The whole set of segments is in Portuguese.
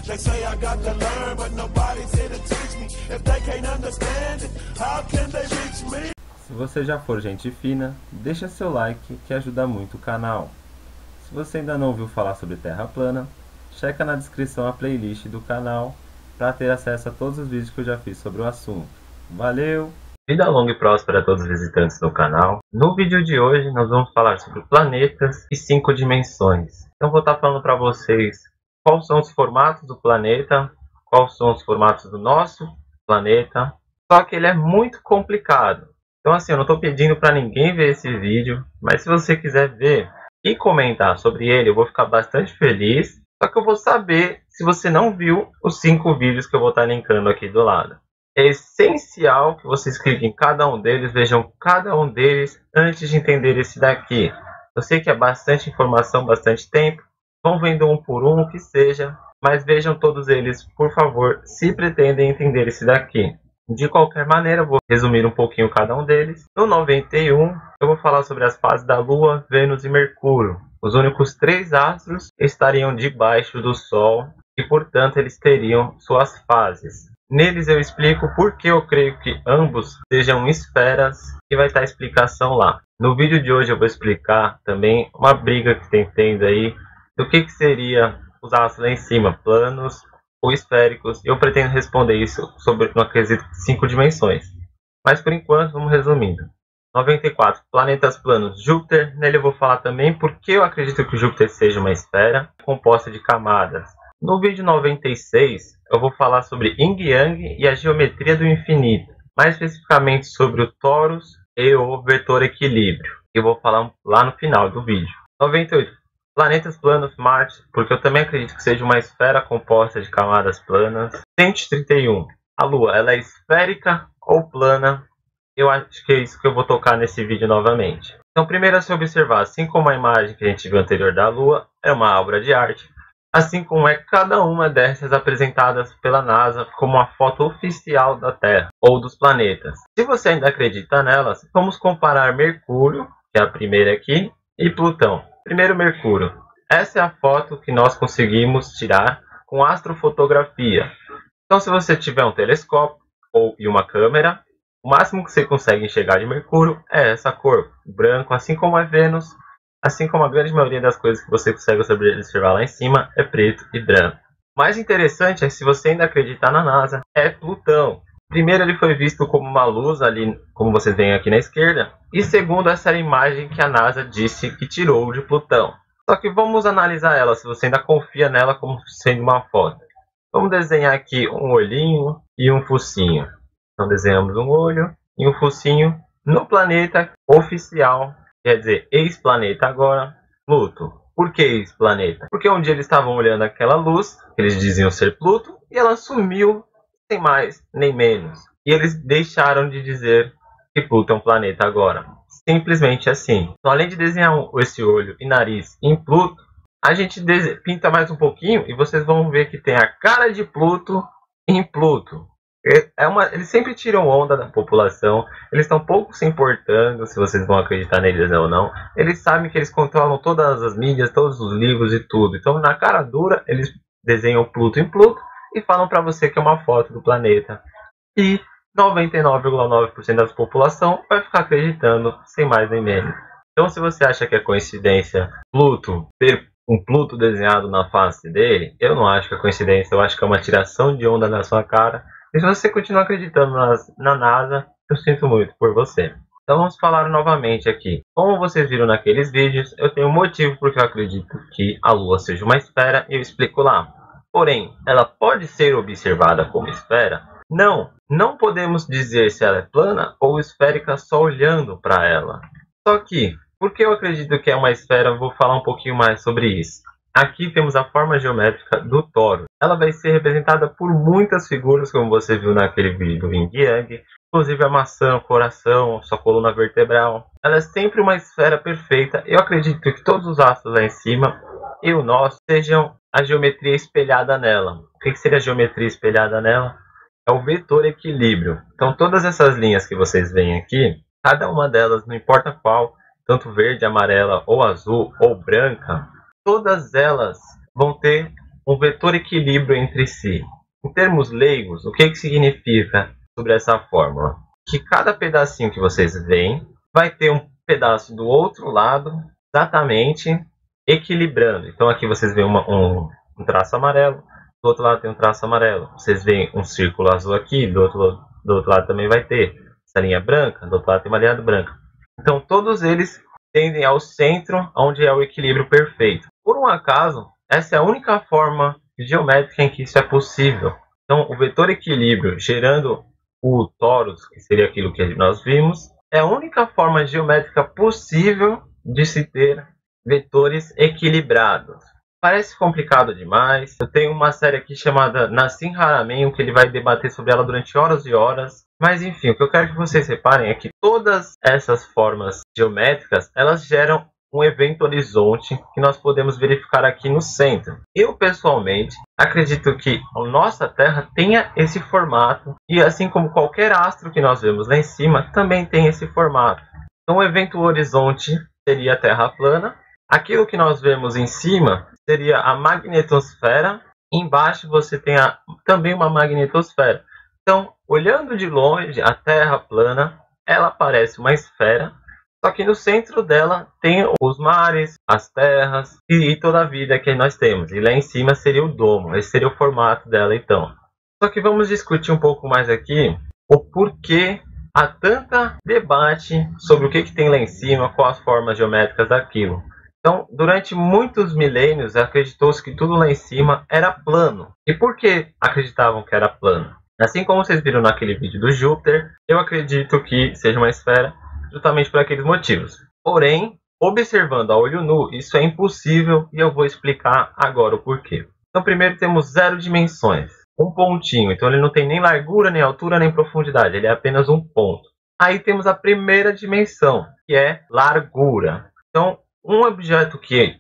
They say I got to learn, but nobody's here to teach me. If they can't understand it, how can they reach me? Se você já for gente fina, deixa seu like que ajuda muito o canal. Se você ainda não ouviu falar sobre Terra plana, checa na descrição a playlist do canal para ter acesso a todos os vídeos que eu já fiz sobre o assunto. Valeu! Vida longa e próspera a todos os visitantes do canal. No vídeo de hoje nós vamos falar sobre planetas e 5 dimensões. Então vou estar falando para vocês quais são os formatos do planeta, quais são os formatos do nosso planeta. Só que ele é muito complicado. Então assim, eu não estou pedindo para ninguém ver esse vídeo, mas se você quiser ver e comentar sobre ele, eu vou ficar bastante feliz. Só que eu vou saber se você não viu os 5 vídeos que eu vou estar linkando aqui do lado. É essencial que vocês cliquem em cada um deles, vejam cada um deles antes de entender esse daqui. Eu sei que é bastante informação, bastante tempo. Vão vendo um por um, o que seja, mas vejam todos eles, por favor, se pretendem entender esse daqui. De qualquer maneira, eu vou resumir um pouquinho cada um deles. No 91, eu vou falar sobre as fases da Lua, Vênus e Mercúrio. Os únicos 3 astros estariam debaixo do Sol e, portanto, eles teriam suas fases. Neles eu explico por que eu creio que ambos sejam esferas e vai estar a explicação lá. No vídeo de hoje eu vou explicar também uma briga que tem tendo aí do que seria os astros lá em cima, planos ou esféricos. Eu pretendo responder isso sobre no quesito de 5 dimensões. Mas por enquanto vamos resumindo. 94. Planetas planos. Júpiter. Nele eu vou falar também porque eu acredito que Júpiter seja uma esfera composta de camadas. No vídeo 96 eu vou falar sobre Yin Yang e a geometria do infinito. Mais especificamente sobre o torus e o vetor equilíbrio. Eu vou falar lá no final do vídeo. 98. Planetas planos, Marte, porque eu também acredito que seja uma esfera composta de camadas planas. 131. A Lua, ela é esférica ou plana? Eu acho que é isso que eu vou tocar nesse vídeo novamente. Então, primeiro a se observar, assim como a imagem que a gente viu anterior da Lua é uma obra de arte, assim como é cada uma dessas apresentadas pela NASA como uma foto oficial da Terra ou dos planetas. Se você ainda acredita nelas, vamos comparar Mercúrio, que é a primeira aqui, e Plutão. Primeiro, Mercúrio. Essa é a foto que nós conseguimos tirar com astrofotografia. Então, se você tiver um telescópio e uma câmera, o máximo que você consegue enxergar de Mercúrio é essa cor, branco, assim como a Vênus, assim como a grande maioria das coisas que você consegue observar lá em cima é preto e branco. O mais interessante é que se você ainda acreditar na NASA, é Plutão. Primeiro, ele foi visto como uma luz ali, como vocês veem aqui na esquerda. E segundo, essa era a imagem que a NASA disse que tirou de Plutão. Só que vamos analisar ela, se você ainda confia nela como sendo uma foto. Vamos desenhar aqui um olhinho e um focinho. Então desenhamos um olho e um focinho no planeta oficial, quer dizer, ex-planeta agora, Pluto. Por que ex-planeta? Porque um dia eles estavam olhando aquela luz, que eles diziam ser Pluto, e ela sumiu sem mais nem menos. E eles deixaram de dizer que Pluto é um planeta agora. Simplesmente assim. Então, além de desenhar esse olho e nariz em Pluto, a gente pinta mais um pouquinho e vocês vão ver que tem a cara de Pluto em Pluto. Eles sempre tiram onda da população. Eles estão pouco se importando se vocês vão acreditar neles ou não. Eles sabem que eles controlam todas as mídias, todos os livros e tudo. Então, na cara dura, eles desenham Pluto em Pluto e falam para você que é uma foto do planeta. E 99,9% da população vai ficar acreditando sem mais nem menos. Então, se você acha que é coincidência Pluto ter um Pluto desenhado na face dele, eu não acho que é coincidência. Eu acho que é uma tiração de onda na sua cara. E se você continuar acreditando na NASA, eu sinto muito por você. Então vamos falar novamente aqui. Como vocês viram naqueles vídeos, eu tenho um motivo porque eu acredito que a Lua seja uma esfera e eu explico lá. Porém, ela pode ser observada como esfera? Não, não podemos dizer se ela é plana ou esférica só olhando para ela. Só que, porque eu acredito que é uma esfera, eu vou falar um pouquinho mais sobre isso. Aqui temos a forma geométrica do toro. Ela vai ser representada por muitas figuras, como você viu naquele vídeo do Yin Yang, inclusive a maçã, o coração, sua coluna vertebral. Ela é sempre uma esfera perfeita. Eu acredito que todos os astros lá em cima e o nosso sejam a geometria espelhada nela. O que seria a geometria espelhada nela? É o vetor equilíbrio. Então todas essas linhas que vocês veem aqui, cada uma delas, não importa qual, tanto verde, amarela ou azul ou branca, todas elas vão ter um vetor equilíbrio entre si. Em termos leigos, o que significa sobre essa fórmula? Que cada pedacinho que vocês veem vai ter um pedaço do outro lado exatamente equilibrando. Então aqui vocês veem um traço amarelo, do outro lado tem um traço amarelo. Vocês veem um círculo azul aqui, do outro lado também vai ter essa linha branca, do outro lado tem uma linha branca. Então todos eles tendem ao centro, onde é o equilíbrio perfeito. Por um acaso, essa é a única forma geométrica em que isso é possível. Então o vetor equilíbrio gerando o torus, que seria aquilo que nós vimos, é a única forma geométrica possível de se ter vetores equilibrados. Parece complicado demais. Eu tenho uma série aqui chamada Nassim Haramein, que ele vai debater sobre ela durante horas e horas. Mas enfim, o que eu quero que vocês reparem é que todas essas formas geométricas, elas geram um evento horizonte que nós podemos verificar aqui no centro. Eu, pessoalmente, acredito que a nossa Terra tenha esse formato e assim como qualquer astro que nós vemos lá em cima, também tem esse formato. Então, o evento horizonte seria a Terra plana. Aquilo que nós vemos em cima seria a magnetosfera. Embaixo você tem também uma magnetosfera. Então, olhando de longe, a Terra plana, ela parece uma esfera. Só que no centro dela tem os mares, as terras e toda a vida que nós temos. E lá em cima seria o domo. Esse seria o formato dela, então. Só que vamos discutir um pouco mais aqui o porquê há tanto debate sobre o que tem lá em cima, quais as formas geométricas daquilo. Então, durante muitos milênios, acreditou-se que tudo lá em cima era plano. E por que acreditavam que era plano? Assim como vocês viram naquele vídeo do Júpiter, eu acredito que seja uma esfera justamente por aqueles motivos. Porém, observando a olho nu, isso é impossível e eu vou explicar agora o porquê. Então, primeiro temos 0 dimensões. Um pontinho, então ele não tem nem largura, nem altura, nem profundidade, ele é apenas um ponto. Aí temos a primeira dimensão, que é largura. Então, um objeto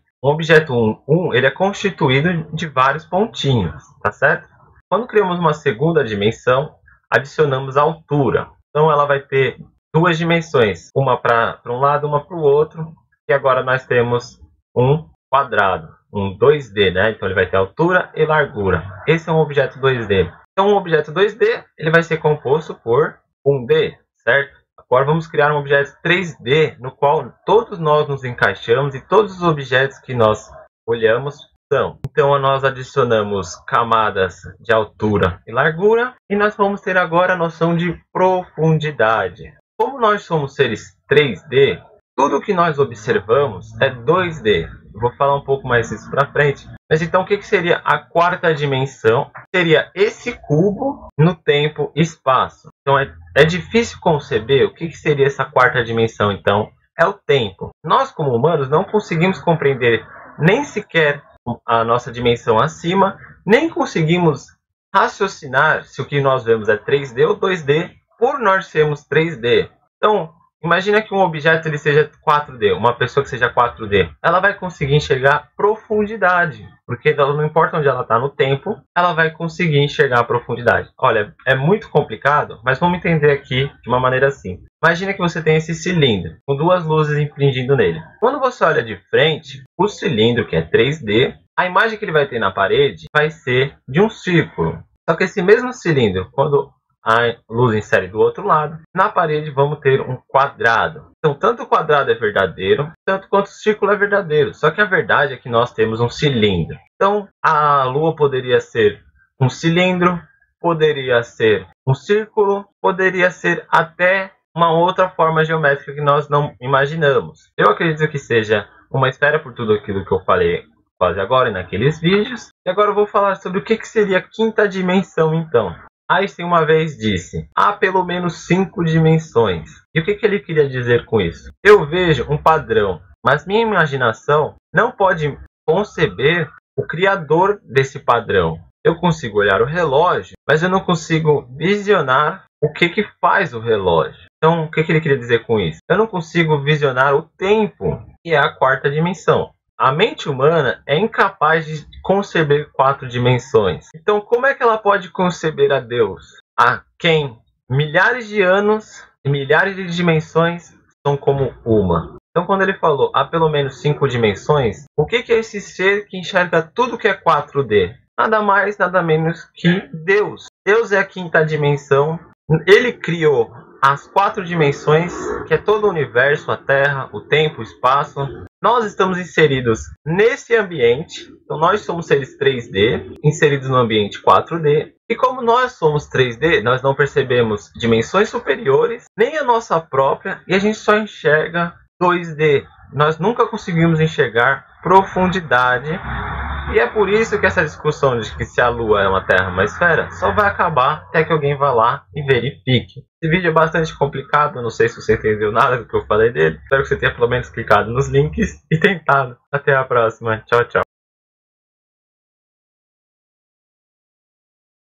1, ele é constituído de vários pontinhos, tá certo? Quando criamos uma segunda dimensão, adicionamos a altura. Então, ela vai ter 2 dimensões, uma para um lado, uma para o outro, e agora nós temos um quadrado, um 2D, né? Então ele vai ter altura e largura. Esse é um objeto 2D. Então um objeto 2D, ele vai ser composto por 1D, certo? Agora vamos criar um objeto 3D, no qual todos nós nos encaixamos e todos os objetos que nós olhamos são. Então nós adicionamos camadas de altura e largura, e nós vamos ter agora a noção de profundidade. Como nós somos seres 3D, tudo que nós observamos é 2D. Eu vou falar um pouco mais disso para frente. Mas então o que seria a quarta dimensão? Seria esse cubo no tempo e espaço. Então é difícil conceber o que seria essa quarta dimensão. Então é o tempo. Nós como humanos não conseguimos compreender nem sequer a nossa dimensão acima, nem conseguimos raciocinar se o que nós vemos é 3D ou 2D, por nós sermos 3D. Então, imagina que um objeto ele seja 4D, uma pessoa que seja 4D. Ela vai conseguir enxergar profundidade, porque não importa onde ela está no tempo, ela vai conseguir enxergar a profundidade. Olha, é muito complicado, mas vamos entender aqui de uma maneira simples. Imagina que você tem esse cilindro, com 2 luzes impingindo nele. Quando você olha de frente, o cilindro, que é 3D, a imagem que ele vai ter na parede vai ser de um círculo. Só que esse mesmo cilindro, quando a luz insere do outro lado, na parede vamos ter um quadrado. Então, tanto o quadrado é verdadeiro, tanto quanto o círculo é verdadeiro. Só que a verdade é que nós temos um cilindro. Então, a Lua poderia ser um cilindro, poderia ser um círculo, poderia ser até uma outra forma geométrica que nós não imaginamos. Eu acredito que seja uma esfera por tudo aquilo que eu falei quase agora naqueles vídeos. E agora eu vou falar sobre o que seria a quinta dimensão, então. Einstein uma vez disse: há pelo menos 5 dimensões. E o que ele queria dizer com isso? Eu vejo um padrão, mas minha imaginação não pode conceber o criador desse padrão. Eu consigo olhar o relógio, mas eu não consigo visionar o que faz o relógio. Então, o que ele queria dizer com isso? Eu não consigo visionar o tempo, que é a quarta dimensão. A mente humana é incapaz de conceber 4 dimensões. Então, como é que ela pode conceber a Deus? A quem milhares de anos e milhares de dimensões são como uma. Então, quando ele falou há pelo menos 5 dimensões, o que é esse ser que enxerga tudo que é 4D? Nada mais, nada menos que Deus. Deus é a quinta dimensão. Ele criou as 4 dimensões, que é todo o universo, a Terra, o tempo, o espaço. Nós estamos inseridos nesse ambiente. Então, nós somos seres 3D, inseridos no ambiente 4D. E como nós somos 3D, nós não percebemos dimensões superiores, nem a nossa própria, e a gente só enxerga 2D. Nós nunca conseguimos enxergar profundidade. E é por isso que essa discussão de que se a Lua é uma Terra, uma esfera, só vai acabar até que alguém vá lá e verifique. Esse vídeo é bastante complicado, não sei se você entendeu nada do que eu falei dele. Espero que você tenha pelo menos clicado nos links e tentado. Até a próxima. Tchau, tchau.